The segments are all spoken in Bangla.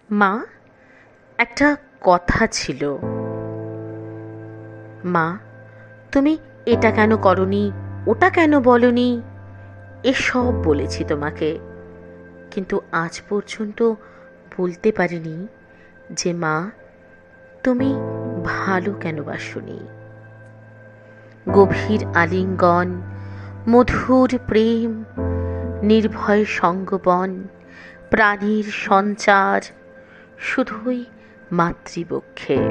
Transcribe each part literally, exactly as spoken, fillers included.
মা, একটা কথা ছিল। মা, তুমি এটা কেন করনি, ওটা কেন বলনি, এসব বলেছি তোমাকে, কিন্তু আজ পর্যন্ত বলতে পারিনি যে মা, তুমি ভালো কেন বাসনি। গভীর আলিঙ্গন, মধুর প্রেম, নির্ভয় সঙ্গবন, প্রাণীর সঞ্চার শুধুই মাতৃবক্ষে।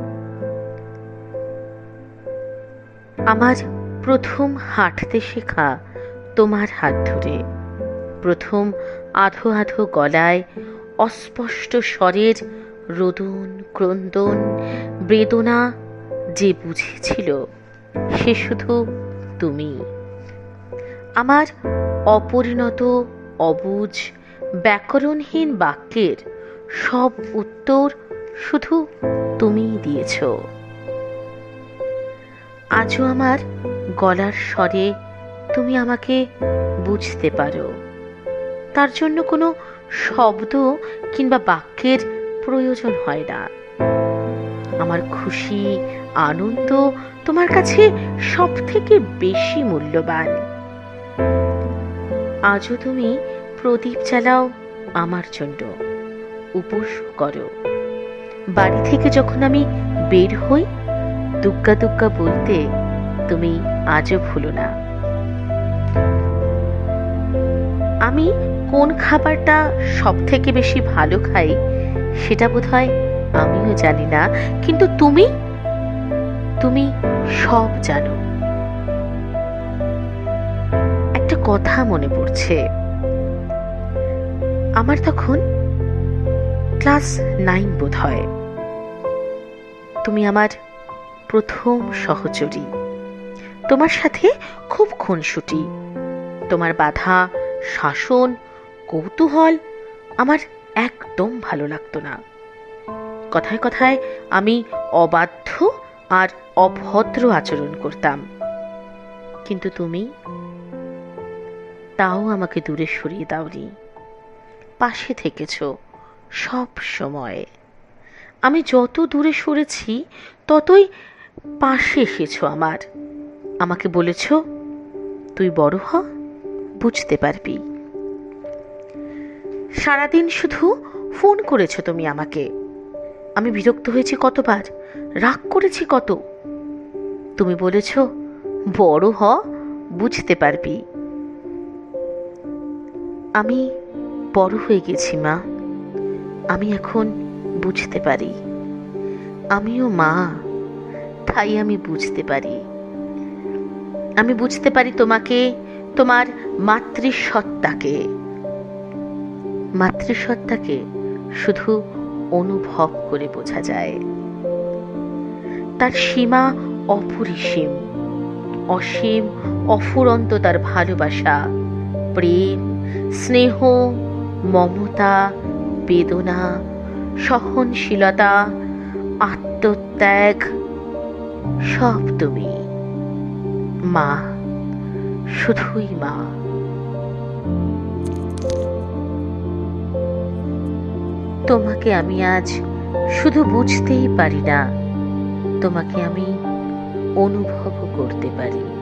আমার প্রথম হাঁটতে শেখা তোমার হাত ধরে, প্রথম আধো আধো গলায় অস্পষ্ট স্বরের রোদন ক্রন্দন বেদনা যে বুঝেছিল সে শুধু তুমি। আমার অপরিণত অবুঝ ব্যাকরণহীন বাক্যের সব উত্তর শুধু তুমিই দিয়েছ। আজও আমার গলার স্বরে তুমি আমাকে বুঝতে পারো, তার জন্য কোনো শব্দ কিংবা বাক্যের প্রয়োজন হয় না। আমার খুশি আনন্দ তোমার কাছে সব থেকে বেশি মূল্যবান। আজও তুমি প্রদীপ জ্বালাও আমার জন্য, উপোস করো। বাড়ি থেকে যখন আমি বের হই দুগ্গা দুগ্গা বলতে তুমি আজও ভুলো না। আমি কোন খাবারটা সব থেকে বেশি ভালো খাই সেটা বোধহয় আমিও জানি না, কিন্তু তুমি তুমি সব জানো। একটা কথা মনে পড়ছে, আমার তখন ক্লাস নাইন বোধ হয়। তুমি আমার প্রথম সহচরী, তোমার সাথে খুব খুনসুটি। তোমার বাধা শাসন কৌতূহল আমার একদম ভালো লাগতো না। কথায় কথায় আমি অবাধ্য আর অভদ্র আচরণ করতাম, কিন্তু তুমি তাও আমাকে দূরে সরিয়ে দাওনি, পাশে থেকেছ সব সময়। আমি যত দূরে সরেছি ততই পাশে এসেছ আমার। আমাকে বলেছ তুই বড় হ, বুঝতে পারবি। সারাদিন শুধু ফোন করেছ তুমি আমাকে। আমি বিরক্ত হয়েছি কতবার, রাগ করেছি কত। তুমি বলেছ বড় হ, বুঝতে পারবি। আমি বড় হয়ে গেছি মা, আমি এখন বুঝতে পারি। আমিও মা, তাই আমি বুঝতে পারি। আমি বুঝতে পারি তোমাকে, তোমার মাতৃসত্তাকে। মাতৃসত্তাকে শুধু অনুভব করে বোঝা যায়। তার সীমা অপরিসীম, অসীম অফুরন্ত তার ভালোবাসা, প্রেম, স্নেহ, মমতা, বেদনা, সহনশীলতা, আত্মত্যাগ সব তুমি মা, শুধুই মা। তোমাকে আমি আজ শুধু বুঝতেই পারি না, তোমাকে আমি অনুভব করতে পারি।